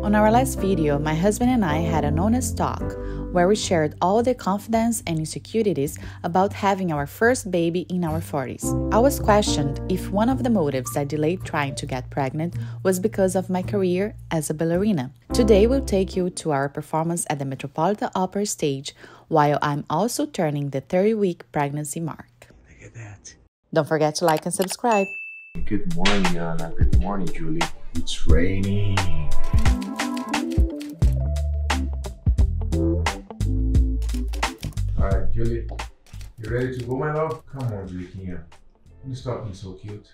On our last video, my husband and I had an honest talk where we shared all the confidence and insecurities about having our first baby in our 40s. I was questioned if one of the motives that delayed trying to get pregnant was because of my career as a ballerina. Today we'll take you to our performance at the Metropolitan Opera stage while I'm also turning the 30-week pregnancy mark. Look at that. Don't forget to like and subscribe. Good morning, Anna. Good morning, Julie. It's raining. Alright, Julie. You ready to go, my love? Come on, Julie. You stop being so cute.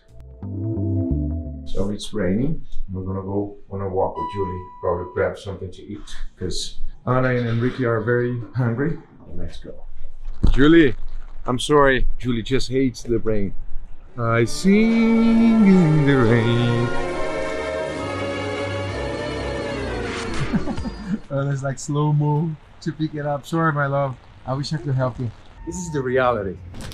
So it's raining. We're gonna go on a walk with Julie. Probably grab something to eat because Anna and Enrique are very hungry. Let's go. Julie, I'm sorry. Julie just hates the rain. I sing in the rain. Oh, that's like slow-mo to pick it up. Sorry, my love. I wish I could help you. This is the reality.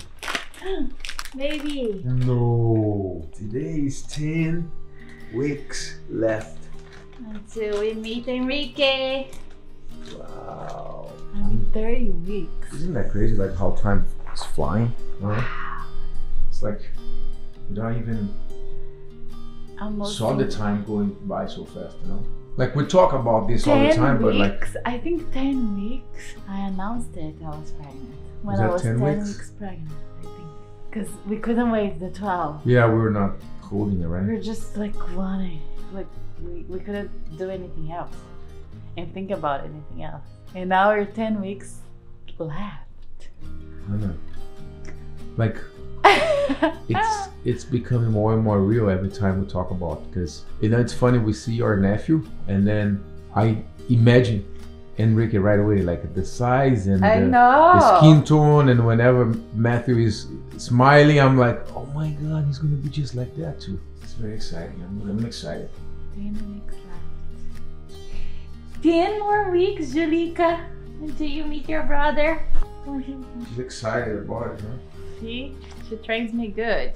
Baby. No. Today is 10 weeks left. Until we meet Enrique. Wow. I mean, 30 weeks. Isn't that crazy? Like how time is flying. Wow. It's like you don't even saw the time going by so fast, you know? Like we talk about this all the time, but like I think 10 weeks. I announced it I was pregnant. When I was 10 weeks pregnant, I think. Because we couldn't wait the 12. Yeah, we were not holding it, right? We were just like wanting, like we couldn't do anything else and think about anything else. And now we're 10 weeks left. I know. Like it's becoming more and more real every time we talk about it, because you know it's funny, we see our nephew and then I imagine Enrique right away, like the size and the skin tone, and whenever Matthew is smiling I'm like, oh my god, he's gonna be just like that too. It's very exciting. I'm excited. 10 weeks left. 10 more weeks, Julika, until you meet your brother. She's excited about it, huh? See? She trains me good.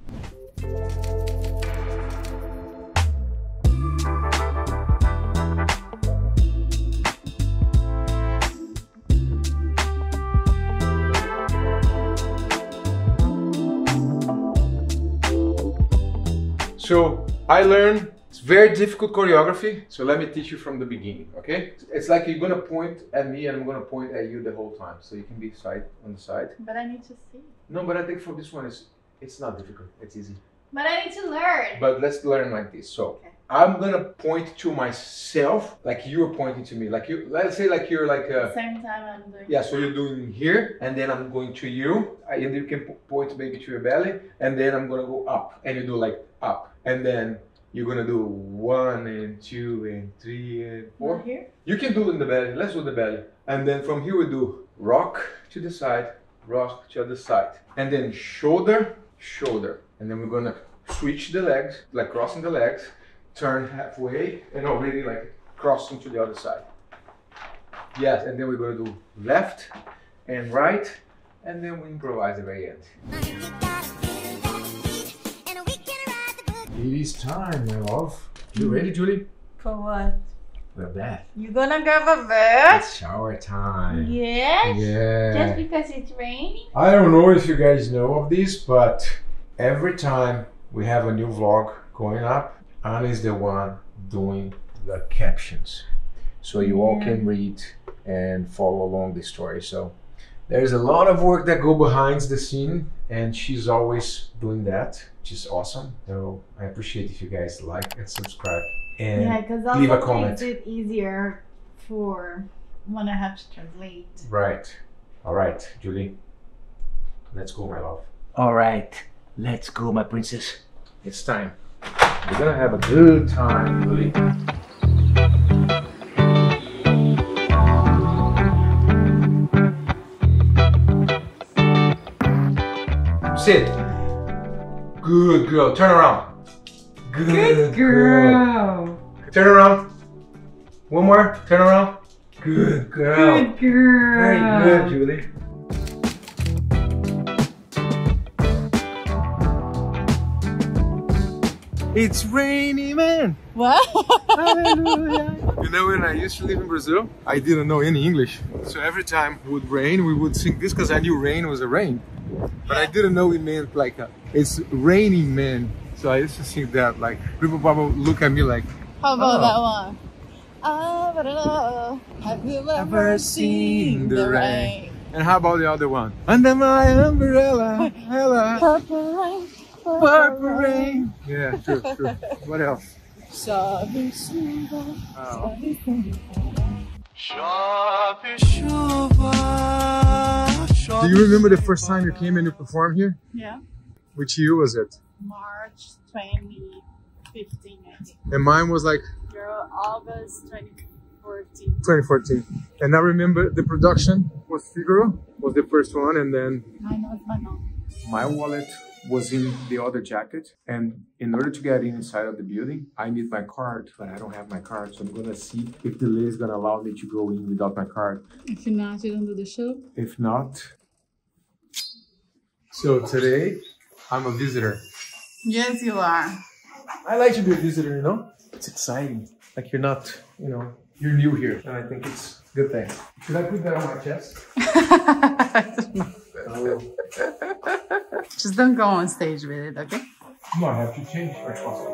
So I learned it's very difficult choreography, so let me teach you from the beginning, okay? It's like you're gonna point at me and I'm gonna point at you the whole time, so you can be on the side. But I need to see. No, but I think for this one it's not difficult, it's easy. But I need to learn. But let's learn like this. So okay. I'm gonna point to myself like you're pointing to me. Like you, let's say like you're like at the same time I'm doing. Yeah, so you're doing here and then I'm going to you. And you can point maybe to your belly and then I'm gonna go up and you do like up. And then you're gonna do 1 and 2 and 3 and 4. Not here? You can do it in the belly. Let's do the belly. And then from here we do rock to the side, rock to the other side. And then shoulder, shoulder. And then we're gonna switch the legs, like crossing the legs, turn halfway and already like crossing to the other side. Yes, and then we're gonna do left and right, and then we improvise at the very end. It is time, my love. You ready, Julie? For what? For a bath. You gonna grab a bath? It's shower time. Yes? Yeah. Just because it's raining? I don't know if you guys know of this, but every time we have a new vlog going up, Anna is the one doing the captions. So you all can read and follow along the story. So there's a lot of work that go behind the scene and she's always doing that, which is awesome. So I appreciate if you guys like and subscribe and leave a comment. Makes it easier for when I have to translate. Right. All right, Julie. Let's go, my love. All right. Let's go, my princess. It's time. We're gonna have a good time, Julie. Sit. Good girl. Turn around. Good girl. Turn around. One more. Turn around. Good girl. Good girl. Very good, Julie. It's raining, man. What? Hallelujah. You know, when I used to live in Brazil, I didn't know any English. So every time it would rain, we would sing this because I knew rain was a rain. But I didn't know it meant like, it's raining, man. So I used to sing that, like, people probably look at me like, How about that one? I don't know. Have you ever seen the rain? And how about the other one? Under my umbrella, Ella. Purple rain. Purple rain. Yeah, true. What else? Oh. Do you remember the first time you came and you performed here? Yeah. Which year was it? March 2015, I think. And mine was like August 2014. 2014. And I remember the production was Figaro, was the first one, and then I know. my wallet was in the other jacket, and in order to get inside of the building, I need my card, but I don't have my card, so I'm gonna see if the lady is gonna allow me to go in without my card. If not, you don't do the show? If not, so today I'm a visitor. Yes, you are. I like to be a visitor, you know? It's exciting. Like you're not, you know, you're new here, and I think it's a good thing. Should I put that on my chest? Just don't go on stage with it, okay? No, I have to change my costume.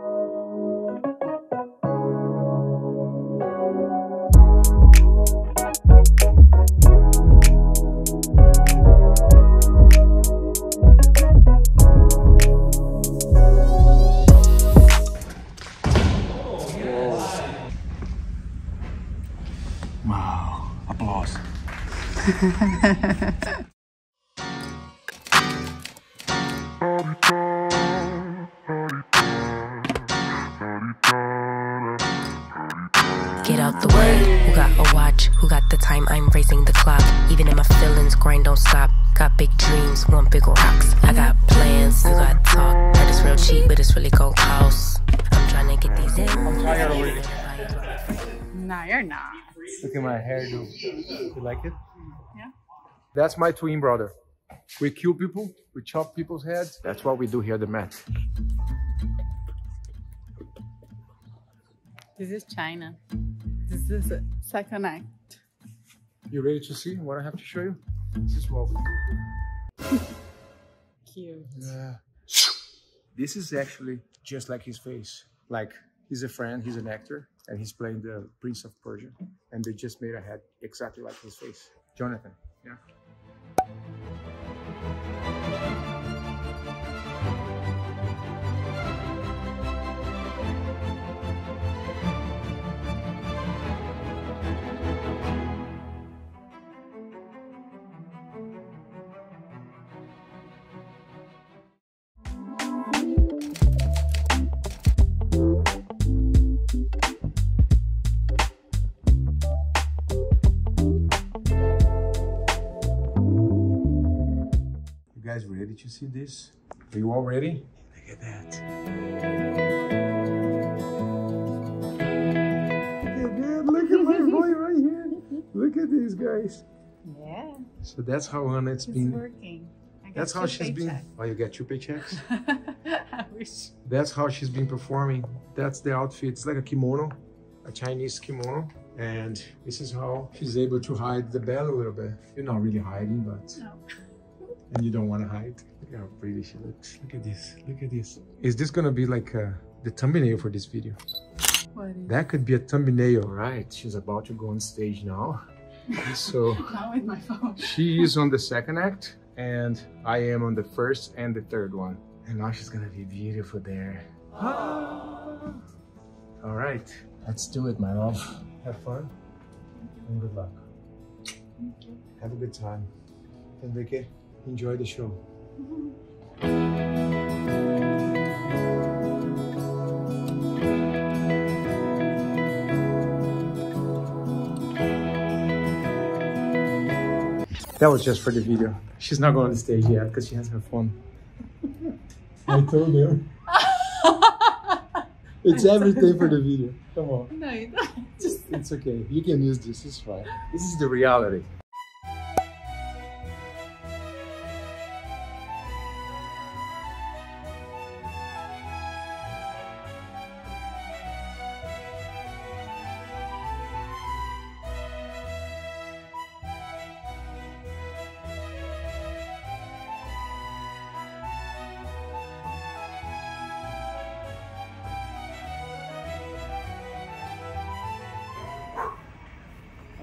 Wow, applause. Get out the way, who got a watch, who got the time, I'm raising the clock. Even in my feelings, grind don't stop. Got big dreams, want big rocks. I got plans, you got talk. Heard it's real cheap, but it's really gon' cost. I'm trying to get these in. I'm tired already. No, you're not. Look at my hairdo. You like it? Yeah. That's my twin brother. We kill people, we chop people's heads. That's what we do here at the Met. This is China. This is the second act. You ready to see what I have to show you? This is what we do. Cute. Yeah. This is actually just like his face. Like, he's a friend, he's an actor, and he's playing the Prince of Persia. And they just made a head exactly like his face. Jonathan, yeah. Guys ready to see this? Are you all ready? Look at that. Look at my boy right here. Look at these guys. Yeah. So that's how Anna it's been. Working. That's how she's been. Oh, you get 2 paychecks? I wish. That's how she's been performing. That's the outfit. It's like a kimono, a Chinese kimono. And this is how she's able to hide the belly a little bit. You're not really hiding, but... No. And you don't want to hide. Look how pretty she looks. Look at this. Look at this. Is this gonna be like the thumbnail for this video? What is That could be a thumbnail. All right, she's about to go on stage now. So Not with my phone. she is on the second act, and I am on the first and the third one. And now she's gonna be beautiful there. All right, let's do it, my love. Have fun and good luck. Have a good time. Enrique, enjoy the show. That was just for the video. She's not going on the stage yet because she has her phone. I told her. It's everything for the video. Come on. No, you don't. Just... It's okay. You can use this. It's fine. This is the reality.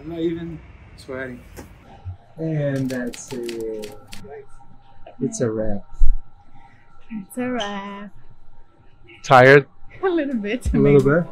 I'm not even sweating. And that's it. It's a wrap. It's a wrap. Tired? A little bit. A little bit?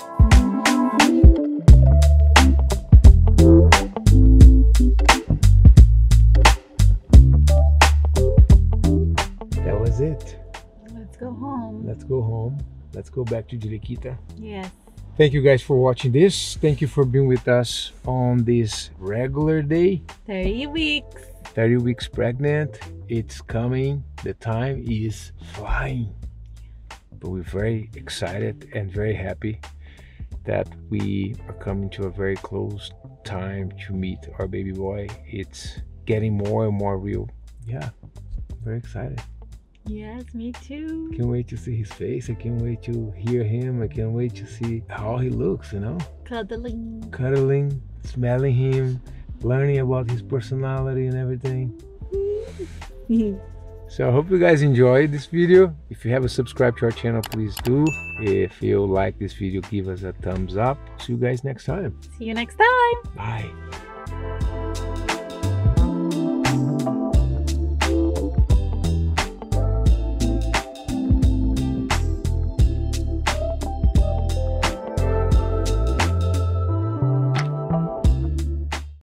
That was it. Let's go home. Let's go home. Let's go back to Jiriquita. Yes. Thank you guys for watching this. Thank you for being with us on this regular day. 30 weeks. 30 weeks pregnant. It's coming. The time is flying. But we're very excited and very happy that we are coming to a very close time to meet our baby boy. It's getting more and more real. Yeah, very excited. Yes, me too. Can't wait to see his face. I can't wait to hear him. I can't wait to see how he looks, you know? Cuddling. Cuddling, smelling him, learning about his personality and everything. So I hope you guys enjoyed this video. If you haven't subscribed to our channel, please do. If you like this video, give us a thumbs up. See you guys next time. See you next time. Bye.